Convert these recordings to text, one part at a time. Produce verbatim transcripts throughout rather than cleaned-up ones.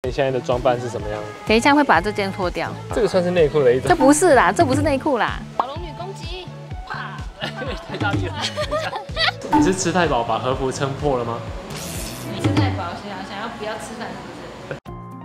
你现在的装扮是什么样？ 等一下会把这件脱掉。 这个算是内裤的一种。 这不是啦，这不是内裤啦。 小龙女攻击，啪！ 太大力了。你是吃太饱把和服撑破了吗？ 吃太饱，想想要不要吃饭是不是？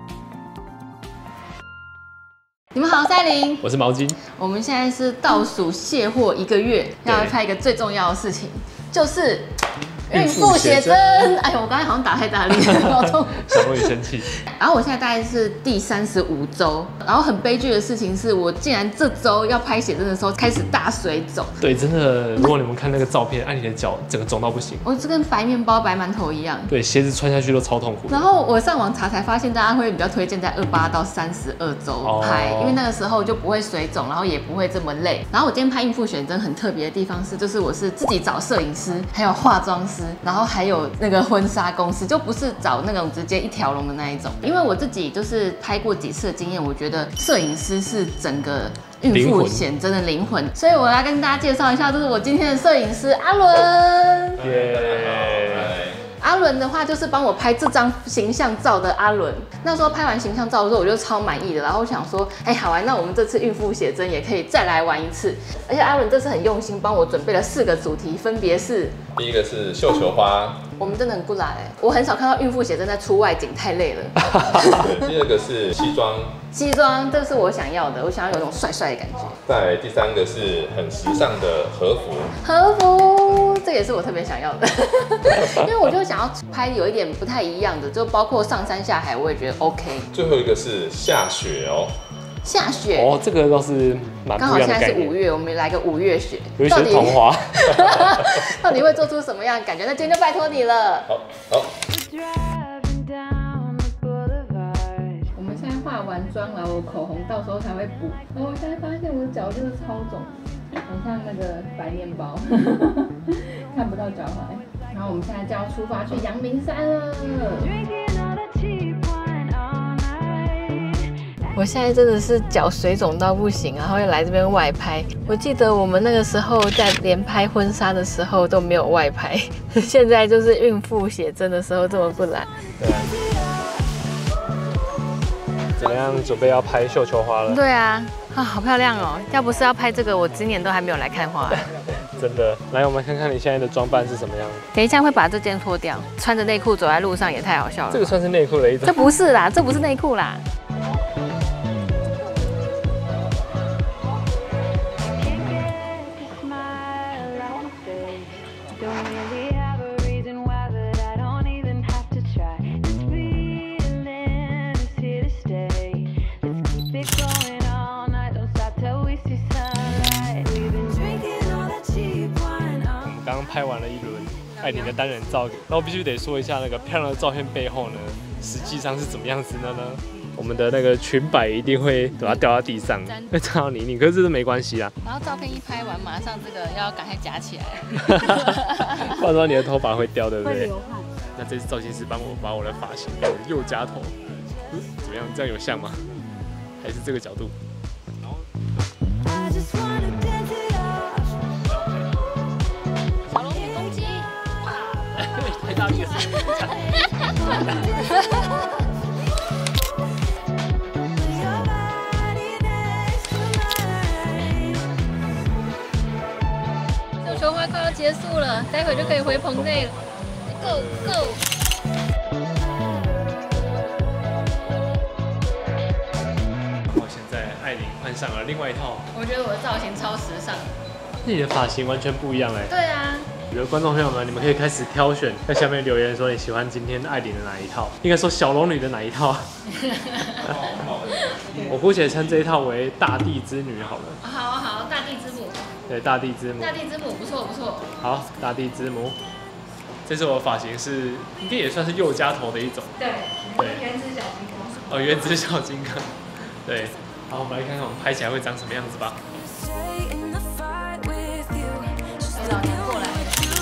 你们好，我是艾琳， 我是毛巾。 我们现在是倒数卸货一个月，要来拍一个最重要的事情，就是孕妇写真。哎呦，我刚才好像打太大力了，好痛。 小龙女生气。 然后我现在大概是第三十五周，然后很悲剧的事情是我竟然这周要拍写真的时候开始大水肿。 对，真的，如果你们看那个照片，按你的脚整个肿到不行。 我这跟白面包、白馒头一样。 对，鞋子穿下去都超痛苦。 然后我上网查才发现，大家会比较推荐在二八到三十二周拍，哦、因为那个时候就不会水肿，然后也不会这么累。然后我今天拍孕妇写真很特别的地方是，就是我是自己找摄影师，还有化妆师，然后还有那个婚纱公司，就不是找那种直接一条龙的那一种。因为我自己就是拍过几次的经验，我觉得摄影师是整个孕妇写真的灵魂，所以我来跟大家介绍一下，这是我今天的摄影师阿伦。 耶！ 阿伦的话就是帮我拍这张形象照的阿伦。那时候拍完形象照的时候，我就超满意的，然后我想说，哎、欸，好玩，那我们这次孕妇写真也可以再来玩一次。而且阿伦这次很用心，帮我准备了四个主题，分别是： 第一个是绣球花， 我们真的很不来、欸，我很少看到孕妇写真在出外景，太累了。 对，第二个是西装， 西装，这是我想要的，我想要有那种帅帅的感觉。 再来第三个是很时尚的和服， 和服，这也是我特别想要的，因为我就想要拍有一点不太一样的，就包括上山下海，我也觉得 OK。 最后一个是下雪哦， 下雪哦，这个倒是蛮不一样的概念。刚好现在是五月，我们来个五月雪， 有一些童话， 到底会做出什么样的感觉？那今天就拜托你了。 好，好。 我们现在化完妆了，我口红到时候才会补。然后我现在发现我的脚真的超肿，很像那个白面包，看不到脚踝。然后我们现在就要出发去阳明山了。我现在真的是脚水肿到不行，然后又来这边外拍。我记得我们那个时候在连拍婚纱的时候都没有外拍，现在就是孕妇写真的时候这么不懒。 对啊。怎么样？准备要拍绣球花了？ 对啊，啊，好漂亮哦！要不是要拍这个，我今年都还没有来看花。 真的，来，我们看看你现在的装扮是什么样。 等一下会把这件脱掉，穿着内裤走在路上也太好笑了。 这个算是内裤的一种。 这不是啦，这不是内裤啦。 刚刚拍完了一轮艾琳的单人照，那我必须得说一下那个漂亮的照片背后呢，实际上是怎么样子的呢？我们的那个裙摆一定会等它掉到地上，会沾到泥泞，可是这都没关系啊。 然后照片一拍完，马上这个要赶快夹起来， 不然说你的头发会掉，对不对？会流汗。那这次造型师帮我把我的发型改成右夹头，嗯，怎么样？这样有像吗？还是这个角度？太大力了！ 绣球花快要结束了，待会就可以回棚内了。Go go！ 然后现在艾琳换上了另外一套， 我觉得我的造型超时尚。 你的发型完全不一样哎。 对啊。 有的观众朋友们，你们可以开始挑选，在下面留言说你喜欢今天艾琳的哪一套，应该说小龙女的哪一套。我姑且称这一套为大地之女好了。 好好，大地之母。 对，大地之母。 大地之母不错不错。 好，大地之母。这次我的发型是，应该也算是右夹头的一种。 对。对。原子小金刚。哦， 原子小金刚。对。好，我们来看看我们拍起来会长什么样子吧。 老年过来。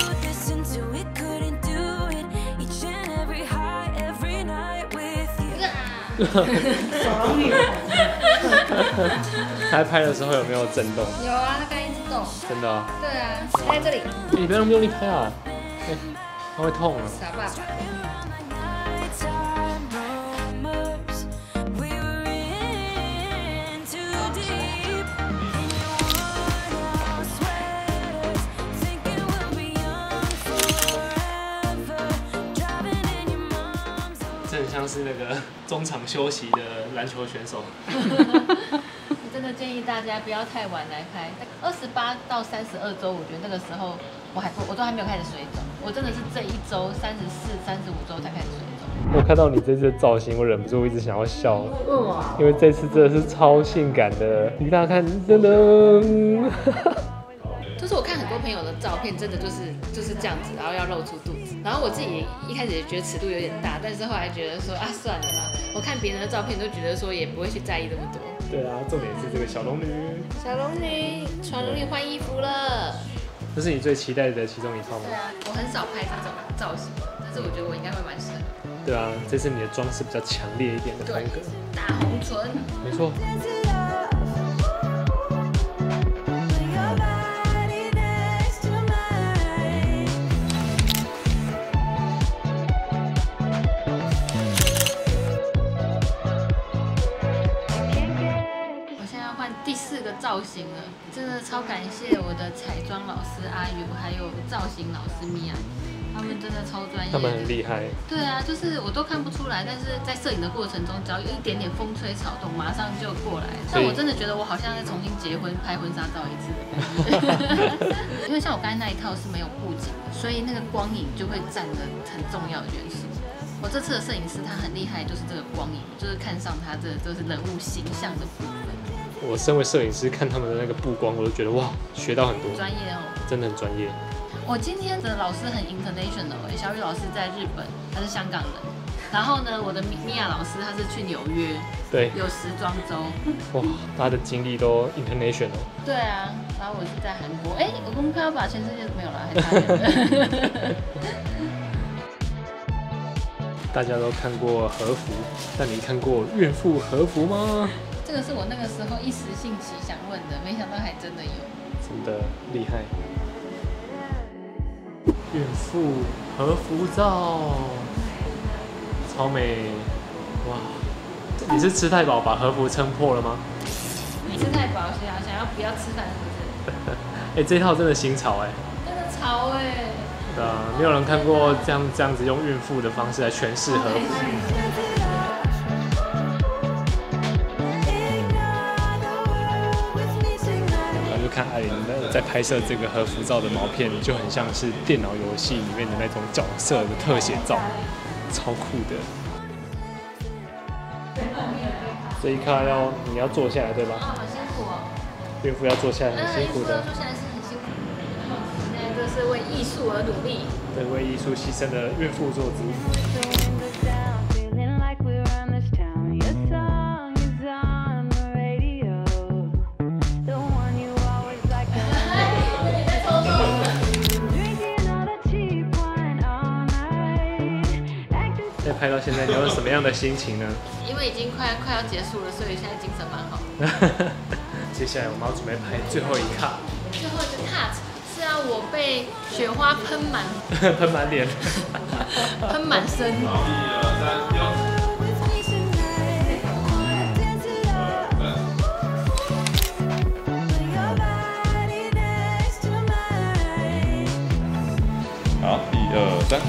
小龙女。他拍的时候有没有震动？ 有啊，它刚一直动。 真的啊？ 对啊，在这里。 欸、你不要那么用力拍啊，欸、它会痛啊。 傻爸爸。 是那个中场休息的篮球选手。 真的建议大家不要太晚来拍，二十八到三十二周，我觉得那个时候我还我都还没有开始水肿，我真的是这一周三十四、三十五周才开始水肿。 我看到你这次的造型，我忍不住一直想要笑，因为这次真的是超性感的，你给大家看，噔噔。 就是我看很多朋友的照片，真的就是就是这样子，然后要露出肚子。然后我自己一开始也觉得尺度有点大，但是后来觉得说啊算了啦，我看别人的照片都觉得说也不会去在意那么多。 对啊，重点是这个小龙女。 小龙女，小龙女换衣服了。 这是你最期待的其中一套吗？ 对啊，我很少拍这种造型，但是我觉得我应该会蛮适合。 对啊，这次你的妆是比较强烈一点的风格。 大红唇。 没错。 第四个造型了，真的超感谢我的彩妆老师阿尤，还有造型老师米娅，他们真的超专业。 他们很厉害。 对啊，就是我都看不出来，但是在摄影的过程中，只要有一点点风吹草动，马上就过来。但我真的觉得我好像在重新结婚拍婚纱照一次的感觉。因为像我刚才那一套是没有布景的，所以那个光影就会占了很重要的元素。我这次的摄影师他很厉害，就是这个光影，就是看上他这就是人物形象的部分。 我身为摄影师，看他们的那个布光，我都觉得哇，学到很多， 专业哦， 真的很专业。 我今天的老师很 international 哎，小雨老师在日本，他是香港人。然后呢，我的米米娅老师他是去纽约， 对， 有时装周。 哇，他的经历都 international。 对啊，然后我是在韩国，哎，我公开要把全世界都没有了，还差点。 大家都看过和服，但你看过孕妇和服吗？ 这个是我那个时候一时兴起想问的，没想到还真的有， 真的厉害。孕妇和服照，超美，哇！你是吃太饱把和服撑破了吗？ 你吃太饱，想想要不要吃饭是不是？ 哎、欸，这套真的新潮哎、欸， 真的潮哎、欸。 对啊，没有人看过这样这样子用孕妇的方式来诠释和服。看艾琳在拍摄这个和服照的毛片，就很像是电脑游戏里面的那种角色的特写照，超酷的。这一卡要你要坐下来对吧？ 啊，好辛苦哦。 孕妇要坐下来很辛苦的。 坐下来是很辛苦的。现在这是为艺术而努力。 对，为艺术牺牲的孕妇坐姿。拍到现在，你有什么样的心情呢？ 因为已经快快要结束了，所以现在精神蛮好的。 接下来我们要准备拍最后一卡。 最后一个 cut 是要我被雪花喷满， 喷满脸， 喷满身。 好，一二三，丢。好，一二三。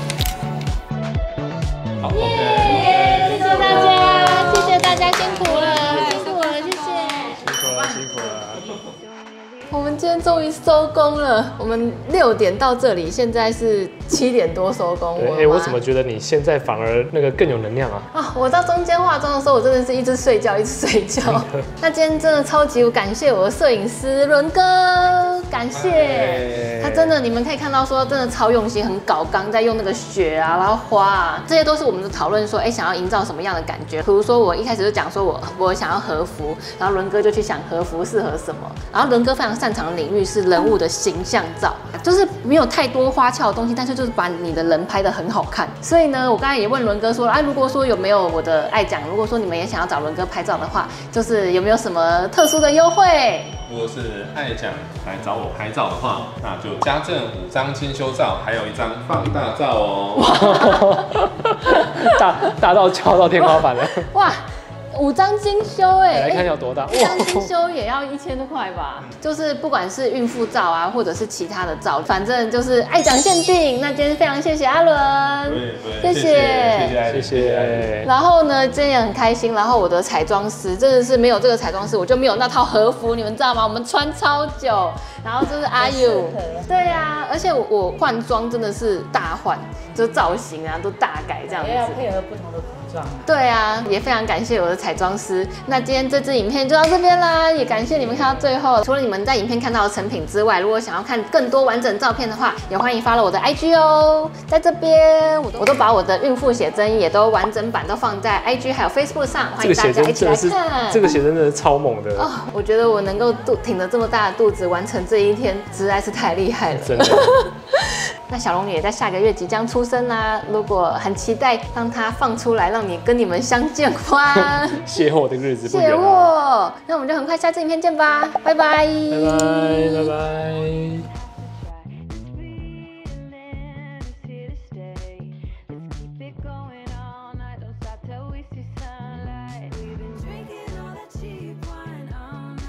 好 ，OK。 谢谢大家，谢谢大家辛苦了，辛苦了，谢谢。 辛苦了，辛苦了。 我们今天终于收工了，我们六点到这里，现在是七点多收工。 哎、欸，我怎么觉得你现在反而那个更有能量啊？ 啊，我到中间化妆的时候，我真的是一直睡觉，一直睡觉。那今天真的超级感谢我的摄影师伦哥，感谢他真的，你们可以看到说真的超用心，很搞刚在用那个雪啊，然后花啊，这些都是我们的讨论说，哎、欸，想要营造什么样的感觉？比如说我一开始就讲说我我想要和服，然后伦哥就去想和服适合什么，然后伦哥非常擅长的领域是人物的形象照，就是没有太多花俏的东西，但是就是把你的人拍得很好看。所以呢，我刚才也问伦哥说，哎、啊，如果说有没有我的爱讲，如果说你们也想要找伦哥拍照的话，就是有没有什么特殊的优惠？ 如果是爱讲来找我拍照的话，那就加赠五张精修照，还有一张放大照哦。 大大到敲到天花板了。 哇！ 五张精修哎， 来看有多大， 一张精修也要一千多块吧？就是不管是孕妇照啊，或者是其他的照，反正就是爱奖限定。那今天非常谢谢阿伦，谢谢谢谢。 然后呢，今天也很开心。然后我的彩妆师真的是没有这个彩妆师，我就没有那套和服，你们知道吗？我们穿超久。然后这是阿 U， 对呀、啊，而且我我换装真的是大换，就造型啊都大改这样子， 也要配合不同的服装。 对啊，也非常感谢我的彩妆师。那今天这支影片就到这边啦，也感谢你们看到最后。除了你们在影片看到的成品之外，如果想要看更多完整照片的话，也欢迎 follow 我的 I G 哦。在这边，我都我都把我的孕妇写真也都完整版都放在 I G 还有 Facebook 上，欢迎大家一起来看。 这个写真真的是超猛的哦，我觉得我能够肚挺着这么大的肚子完成这一天，实在是太厉害了。 真的。 那小龙女也在下个月即将出生啦，如果很期待让她放出来，让你跟你们相见欢， 邂逅的日子不远邂逅，那我们就很快下次影片见吧，拜拜， 拜拜，拜拜。